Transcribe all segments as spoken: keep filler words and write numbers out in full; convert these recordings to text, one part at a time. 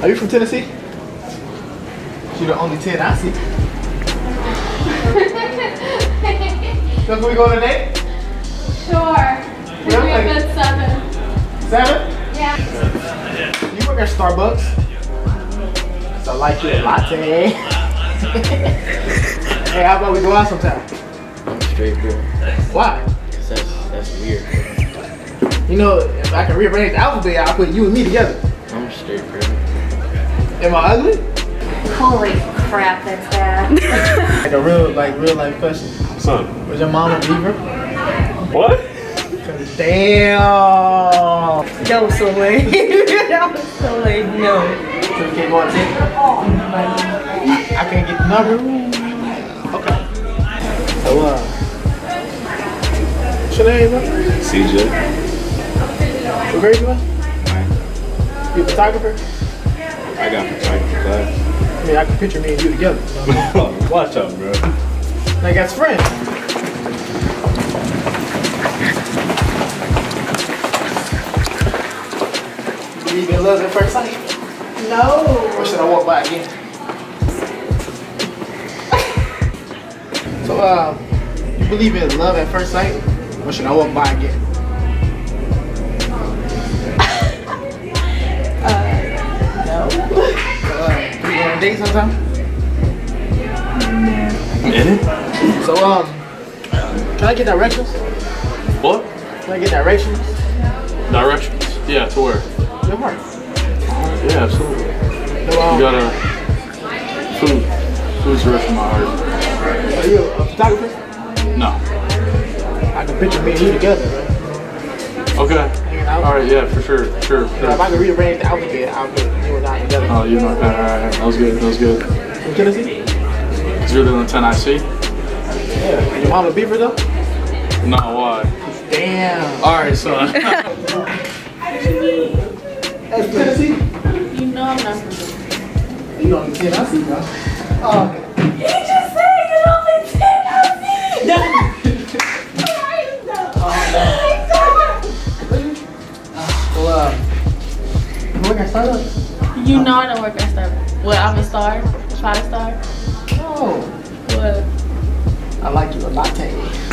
Are you from Tennessee? You're the only ten I see. So can we go on a date? Sure. Give me a good seven. Seven? Yeah. You work at Starbucks. So I like your latte. Hey, how about we go out sometime? I'm straight, bro. Why? Cause that's, that's weird. You know, if I can rearrange the alphabet, I'll put you and me together. I'm straight, bro. Am I ugly? Holy crap, that's bad. Like a real, like real life question. What's up? Was your mom a beaver? What? Damn. That was so lame. That was so lame. No. So we can't go on a date? I can't get the number. Okay. So uh, what's your name, bro? C J. What grade you in? You a photographer? I got photography class. I mean, I can picture me and you together. You know what Watch out, bro. I mean? Like as friends. You believe in love at first sight? No. Or should I walk by again? So, uh, you believe in love at first sight? Or should I walk by again? No. Uh, can we go on a date sometime? In it? So, um, can I get directions? What? Can I get directions? Directions? Yeah, to where? Your heart. Yeah, absolutely. So, um, You gotta food. Food's the rest of my heart. are you a photographer? No. I can picture me and you together, right? Okay. Hanging out. All right. Yeah, for sure. Sure. So if sure. I could rearrange the alphabet, I'll put you and I together. Oh, you know. All right, all right. That was good. That was good. From Tennessee? Is you're the only ten I see? Yeah. Your mom a beaver though? No. Why? Damn. All right, son. That's Tennessee? You know I'm not from there. You know the ten I see, bro. Oh, okay. He just said you only ten I see. No. So, uh, you work at Starbucks? You know I don't work at Starbucks. Well, I'm a star, a five star. Oh, What? I like you a latte.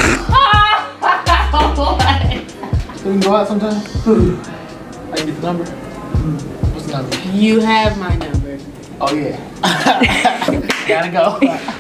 What? So we can go out sometime? I can get the number. What's the number? You have my number. Oh yeah. Gotta go.